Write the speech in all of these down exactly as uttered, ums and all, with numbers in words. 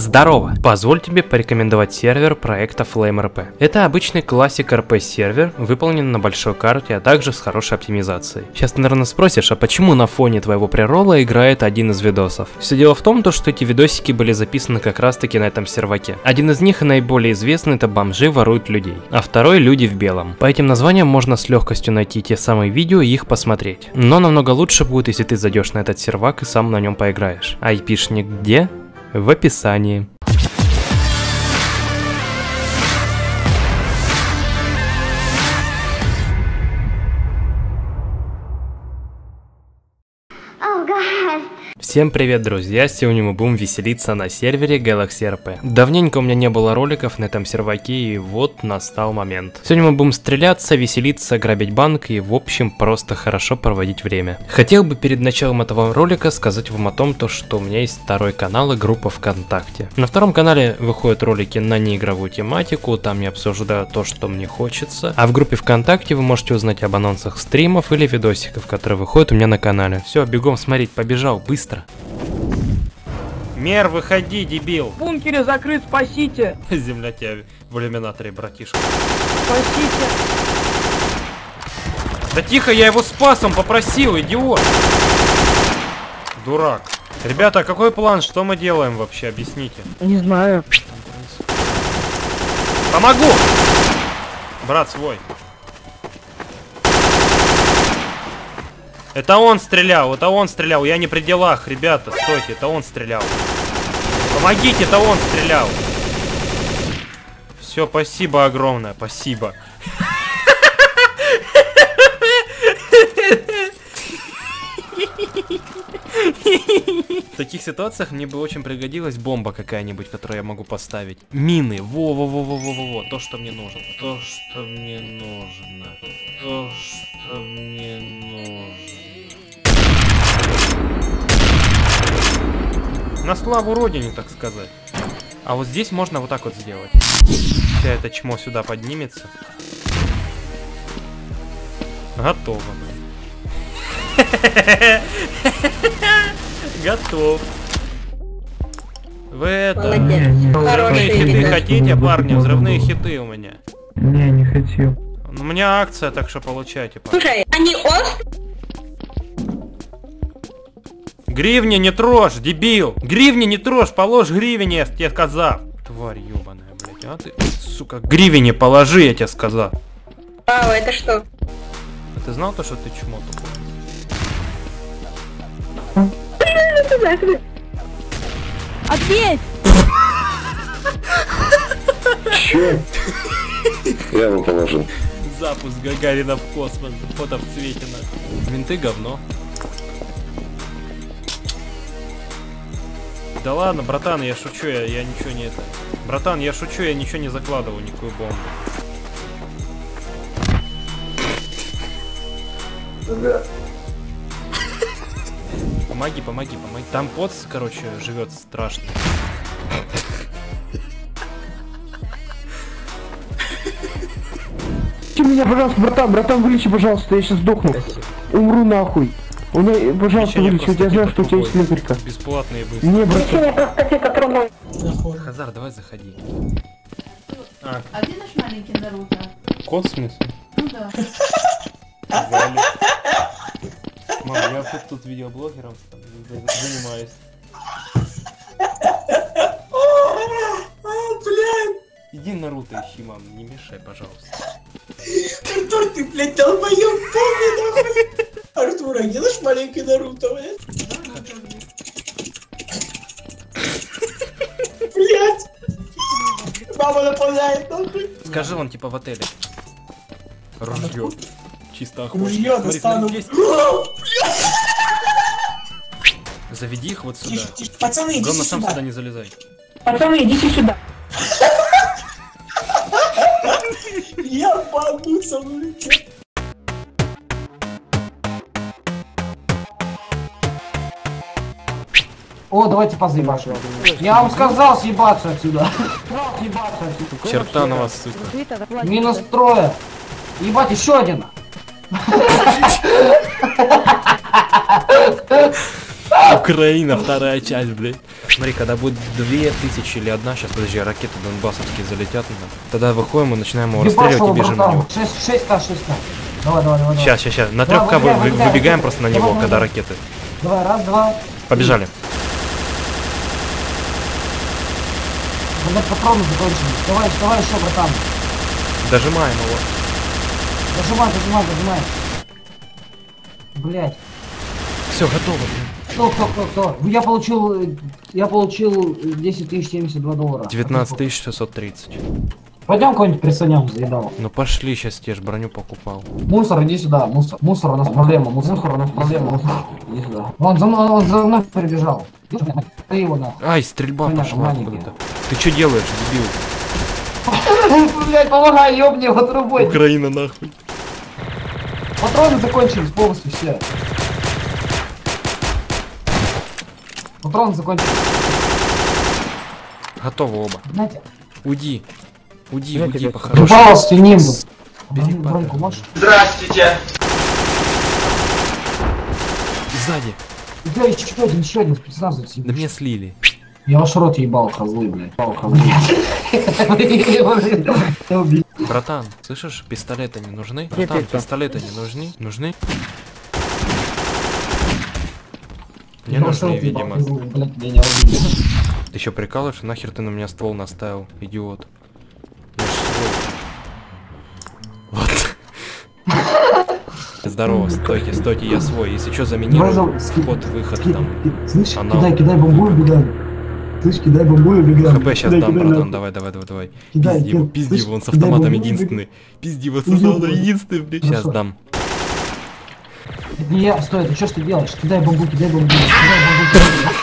Здорово! Позволь тебе порекомендовать сервер проекта FlameRP. Это обычный классик эр пи сервер, выполнен на большой карте, а также с хорошей оптимизацией. Сейчас ты, наверное, спросишь, а почему на фоне твоего преролла играет один из видосов? Все дело в том, что эти видосики были записаны как раз таки на этом серваке. Один из них и наиболее известный — это бомжи воруют людей, а второй — люди в белом. По этим названиям можно с легкостью найти те самые видео и их посмотреть. Но намного лучше будет, если ты зайдешь на этот сервак и сам на нем поиграешь. Айпишник где? В описании. Oh, God. Всем привет, друзья! Сегодня мы будем веселиться на сервере Galaxy эр пи. Давненько у меня не было роликов на этом серваке, и вот настал момент. Сегодня мы будем стреляться, веселиться, грабить банк и, в общем, просто хорошо проводить время. Хотел бы перед началом этого ролика сказать вам о том, то, что у меня есть второй канал и группа ВКонтакте. На втором канале выходят ролики на неигровую тематику, там я обсуждаю то, что мне хочется. А в группе ВКонтакте вы можете узнать об анонсах стримов или видосиков, которые выходят у меня на канале. Все, бегом смотреть, побежал, быстро. Мер, выходи, дебил! В бункере закрыт, спасите! Земля тебя в иллюминаторе, братишка. Спасите! Да тихо, я его спас, он попросил, идиот! Дурак. Ребята, а какой план? Что мы делаем вообще? Объясните. Не знаю. Помогу! Брат свой. Это он стрелял, это он стрелял, я не при делах, ребята, стойте, это он стрелял. Помогите, это он стрелял. Все, спасибо огромное, спасибо. В таких ситуациях мне бы очень пригодилась бомба какая-нибудь, которую я могу поставить. Мины, во-во-во-во-во-во, то, что мне нужно. То, что мне нужно. То, что мне нужно. На славу родине, так сказать. А вот здесь можно вот так вот сделать. Сейчас это чмо сюда поднимется. Готово. Готов. Вы это... Взрывные хиты хотите, парни? Взрывные хиты у меня. Не, не хотел. У меня акция, так что получайте. Слушай, они ост? Гривни не трожь, дебил! Гривни не трожь, положь гривни, я тебе сказал. Тварь ебаная, блядь. А ты, сука, гривни положи, я тебе сказал. Вау, это что? А ты знал то, что ты чмо тупой? Ответь! Че? Я его положил. Запуск Гагарина в космос, фото в цвете нахуй. Винты говно. Да ладно, братан, я шучу, я, я ничего не это. Братан, я шучу, я ничего не закладываю, никакую бомбу. Да. Помоги, помоги, помоги. Там поц, короче, живет страшно. Ты меня, пожалуйста, братан, братан, вылечи, пожалуйста, я сейчас сдохну. Умру нахуй. У меня, пожалуйста, вылечи, я знаю, что у тебя есть лекарька. Бесплатные быстро. Не, братан. Хазар, давай заходи. А, а где наш маленький Наруто? Кот, в смысле? Ну да. Вали. Мам, я тут, тут видеоблогером занимаюсь. Иди Наруто ищи, мам, не мешай, пожалуйста. Артур, ты, блядь, долбоёб полный, нахуй. Артур, а где наш маленький Наруто, блядь? Блядь. Мама нападает, нахуй. Скажи, он типа в отеле. Ружье. Чисто охотно. Ружье Смотри, достану. смотри, есть. Заведи их вот сюда. Тише, тише. Пацаны, идите Главное, сам сюда. сюда не залезай. Пацаны, идите сюда. Я паду со мной. О, давайте позаебаться. Я вам сказал съебаться отсюда. Черта на вас, сука. Минус трое. Ебать, еще один. Украина, вторая часть, блядь. Смотри, когда будет две тысячи или одна, сейчас, подожди, ракеты донбассовские залетят. Тогда выходим и начинаем его расстреливать и бежим на него. шесть ка, шесть ка. Давай, давай, давай. Сейчас, сейчас, сейчас. На трех ка выбегаем просто на него, когда ракеты. Давай, раз, два. Побежали. Когда патроны закончились. Давай, давай еще, братан. Дожимаем его. Дожимай, дожимай, дожимай. Блять. Все, готово. Кто, кто, кто, кто? Я получил, я получил десять тысяч семьдесят два доллара. девятнадцать тысяч шестьсот тридцать. Пойдем кого-нибудь присанем, заедал. Ну пошли, сейчас те ж броню покупал. Мусор, иди сюда, мусор. Мусор, у нас проблема, мусор, у нас проблема. Иди сюда. Он за мной, он за мной прибежал. Ты его нахуй. Ай, стрельба Понятно, пошла маленький. откуда-то. Ты что делаешь, дебил? Блять, помогай, ёбни его трубой. Украина нахуй. Патроны закончились полностью все. Патроны закончились. Готовы оба. Знаете, Уйди. Уйди, Я уйди тебе- по-хорошему. упал с ним. Бери Броньку патроны. можешь? Здравствуйте. Сзади. Да, еще один, еще один спецназ. Да мне слили. Я ваш рот ебал, козлы, блядь. Ебал, козлы. Братан, слышишь, пистолеты не нужны? Братан, пистолеты не нужны? Нужны? Не нужны, видимо. Блядь, меня не убили. Ты еще прикалываешь? Нахер ты на меня ствол наставил, идиот? Я ж свой. Вот. Здорово, стойте, стойте, я свой. Если что, заминирую вход, выход там. Слышь, Анал. кидай, кидай бомбу и убегаем. Слышь, кидай бомбу и убегаем. ХП сейчас Кидай, дам, кидай, братан, нахуй. давай, давай, давай, давай. Кидай, Пизди его, кидай. пизди Слышь, его, он с кидай автоматом бомбу, единственный. Пизди его с Пизди автоматом его. единственный, блядь. Сейчас Хорошо. дам. Это не я, стой, ты что ж ты делаешь? Кидай бомбу, кидай бомбу, кидай бомбу, кидай бомбу.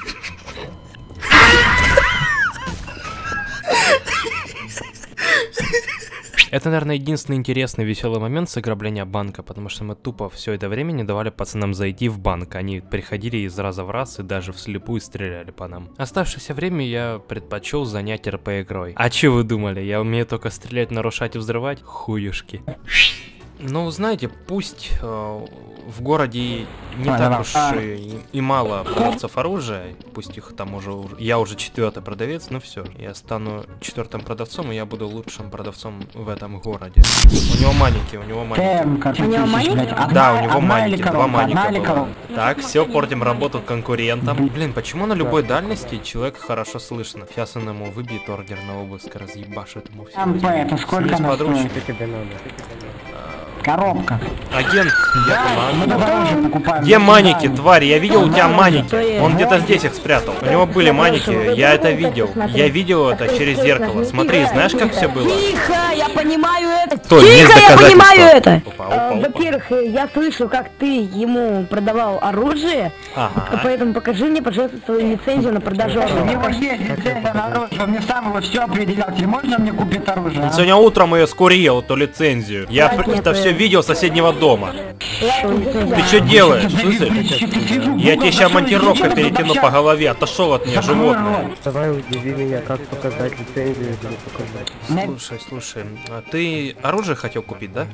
Это, наверное, единственный интересный веселый момент с ограбления банка, потому что мы тупо все это время не давали пацанам зайти в банк. Они приходили из раза в раз и даже вслепую стреляли по нам. Оставшееся время я предпочел занять эр пэ игрой. А че вы думали, я умею только стрелять, нарушать и взрывать? Хуюшки. Ну, знаете, пусть э, в городе не так уж и, и мало продавцов оружия, пусть их там уже, я уже четвертый продавец, но все, я стану четвертым продавцом, и я буду лучшим продавцом в этом городе. У него маленький, у него маленький. У него маленький? Да, у него маленький, два маника было. Так, все, портим работу конкурентам. Блин, почему на любой дальности человек хорошо слышно? Сейчас он ему выбьет ордер на обыск, разъебашит ему все. МП, это сколько она подручный. стоит? Коробка. Агент, я Мы дороже покупаем. Где маники, тварь? Я видел у тебя маники. Он где-то здесь их спрятал. У него были маники, я это видел. Я видел это через зеркало. Смотри, знаешь, как все было? Тихо, я понимаю это. Кто? Есть Тихо, я доказательства? понимаю это. Опа, опа, опа. Во-первых, я слышу, как ты ему продавал оружие, Ага. поэтому покажи мне, пожалуйста, свою лицензию на продажу У него оружия. есть лицензия на оружие, он мне сам его все определял. Теперь можно мне купить оружие? а? Сегодня утром ее скурил, эту лицензию. Я Нет, пр- нет, это все нет. видел с соседнего дома. Что лицензия? Ты что делаешь? Ты Слышишь? сижу, Я Google тебе сейчас зашел, монтировкой изучил, перекину тут по общаюсь. голове. Отошел от меня, животное. Давай удиви меня, как показать лицензию, или показать. Слушай, слушай, а ты оружие хотел купить, да?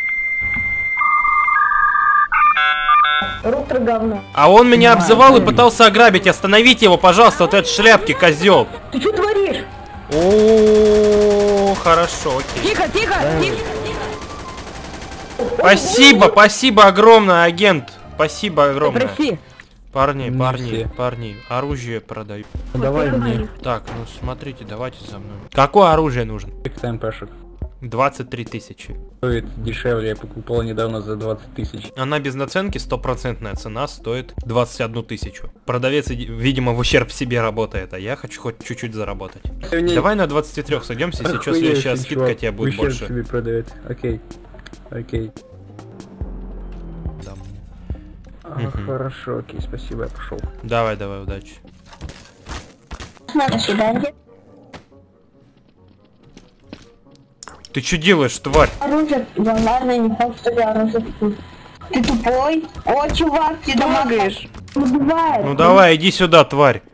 Рутер говно. А он меня обзывал и пытался ограбить. Остановите его, пожалуйста, вот этот шляпки, козел. Ты что творишь? О, хорошо, окей. Тихо, тихо, тихо. Спасибо, спасибо огромное, агент. Спасибо огромное. Прости. Парни, парни, парни, оружие продаю. Давай мне. Так, ну смотрите, давайте за мной. Какое оружие нужно? икс-эм-пешек. двадцать три тысячи. Стоит дешевле, я покупал недавно за двадцать тысяч. Она без наценки, стопроцентная цена стоит двадцать одну тысячу. Продавец, видимо, в ущерб себе работает, а я хочу хоть чуть-чуть заработать. Давай на двадцати трёх сойдемся, если что, следующая скидка тебе будет Ущерб больше. себе продает. Окей. Окей. Да. А, Мгм. хорошо, окей, спасибо, я пошел. Давай, давай, удачи. До свидания. Ты что делаешь, тварь? Оружие, да ладно, не факт, что я оружие куплю. Ты тупой? О, чувак, ты домогаешь. Убивает. Ну давай, иди сюда, тварь.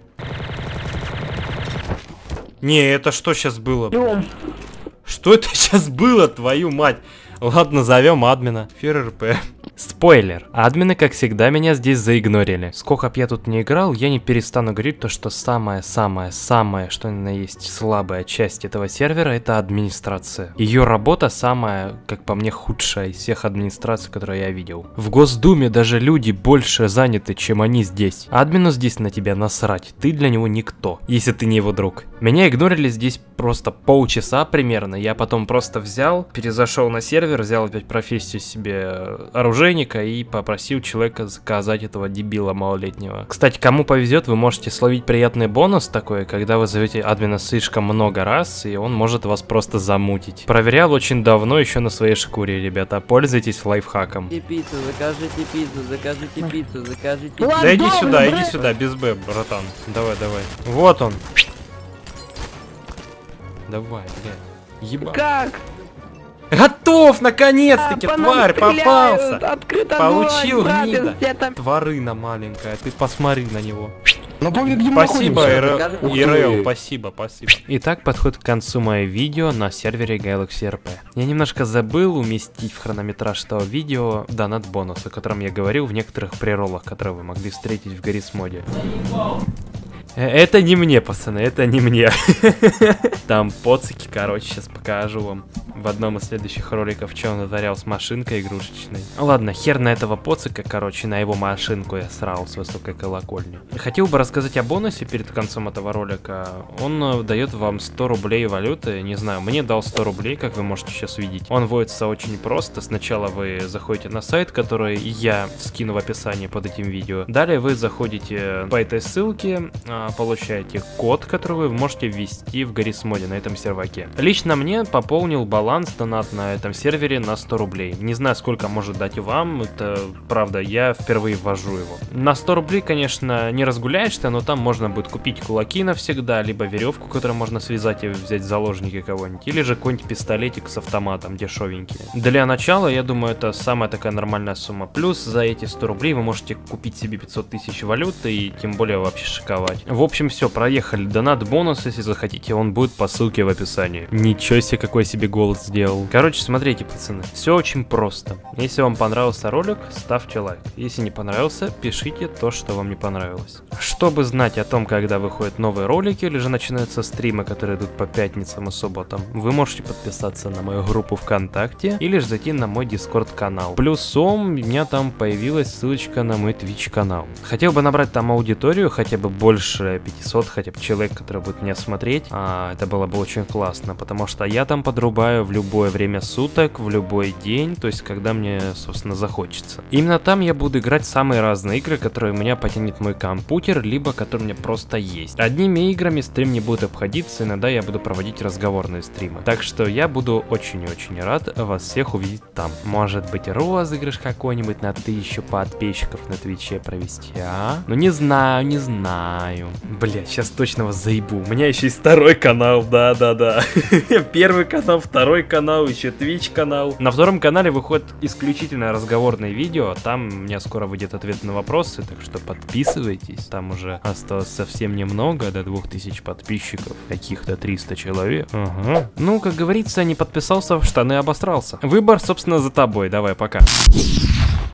Не, это что сейчас было? Дом. Что это сейчас было, твою мать? Ладно, зовем админа. ФРРП. Спойлер. Админы, как всегда, меня здесь заигнорили. Сколько б я тут не играл, я не перестану говорить то, что самое-самое-самое, что ни на есть слабая часть этого сервера, это администрация. Ее работа самая, как по мне, худшая из всех администраций, которые я видел. В Госдуме даже люди больше заняты, чем они здесь. Админу здесь на тебя насрать. Ты для него никто, если ты не его друг. Меня игнорили здесь просто полчаса примерно. Я потом просто взял, перезашел на сервер, взял опять профессию себе оружейника и попросил человека заказать этого дебила малолетнего. Кстати, кому повезет, вы можете словить приятный бонус такой, когда вы зовете админа слишком много раз, и он может вас просто замутить. Проверял очень давно, еще на своей шкуре, ребята. Пользуйтесь лайфхаком. Пиццу, закажите пиццу, закажите пиццу, закажите пиццу. Да иди сюда, иди сюда, без Б, братан. Давай, давай. Вот он. Давай, блядь. Ебать. Как? Готов, наконец-таки, а, тварь, попался. Получил, огонь, гнида. там... Тварына маленькая, ты посмотри на него. Ну, помню, где спасибо, мы ИРЛ, спасибо, спасибо. Итак, подходит к концу мое видео на сервере Galaxy эр пи. Я немножко забыл уместить в хронометраж этого видео донат бонус, о котором я говорил в некоторых преролах, которые вы могли встретить в Гаррис моде. Это не мне, пацаны, это не мне. Там поцики, короче, сейчас покажу вам в одном из следующих роликов, что он натворял с машинкой игрушечной. Ладно, хер на этого поцика, короче, на его машинку я срал с высокой колокольни. Хотел бы рассказать о бонусе перед концом этого ролика. Он дает вам сто рублей валюты, не знаю, мне дал сто рублей, как вы можете сейчас видеть. Он вводится очень просто. Сначала вы заходите на сайт, который я скину в описании под этим видео. Далее вы заходите по этой ссылке, получаете код, который вы можете ввести в Гаррис моде на этом серваке. Лично мне пополнил баланс донат на этом сервере на сто рублей. Не знаю, сколько может дать и вам, это правда, я впервые ввожу его. На сто рублей, конечно, не разгуляешься, но там можно будет купить кулаки навсегда, либо веревку, которую можно связать и взять в заложники кого-нибудь, или же какой-нибудь пистолетик с автоматом дешевенький. Для начала, я думаю, это самая такая нормальная сумма. Плюс за эти сто рублей вы можете купить себе пятьсот тысяч валюты и тем более вообще шиковать. В общем, все, проехали. Донат бонус, если захотите, он будет по ссылке в описании. Ничего себе, какой себе голос сделал. Короче, смотрите, пацаны, все очень просто. Если вам понравился ролик, ставьте лайк. Если не понравился, пишите то, что вам не понравилось. Чтобы знать о том, когда выходят новые ролики, или же начинаются стримы, которые идут по пятницам и субботам, вы можете подписаться на мою группу ВКонтакте, или же зайти на мой Дискорд канал. Плюсом у меня там появилась ссылочка на мой Twitch канал. Хотел бы набрать там аудиторию, хотя бы больше пятисот, хотя бы человек, который будет меня смотреть. А, это было бы очень классно, потому что я там подрубаю в любое время суток, в любой день, то есть когда мне, собственно, захочется. Именно там я буду играть самые разные игры, которые у меня потянет мой компьютер, либо которые у меня просто есть. Одними играми стрим не будет обходиться, иногда я буду проводить разговорные стримы. Так что я буду очень и очень рад вас всех увидеть там. Может быть, розыгрыш какой-нибудь на тысячу подписчиков на Твиче провести, а? Ну не знаю, не знаю. Бля, сейчас точно вас заебу. У меня еще есть второй канал, да-да-да. Первый канал, второй канал, еще Twitch канал. На втором канале выходит исключительно разговорные видео. Там у меня скоро выйдет ответ на вопросы, так что подписывайтесь. Там уже осталось совсем немного, до двух тысяч подписчиков. Каких-то триста человек. Ага. Ну, как говорится, не подписался, в штаны обосрался. Выбор, собственно, за тобой. Давай, пока.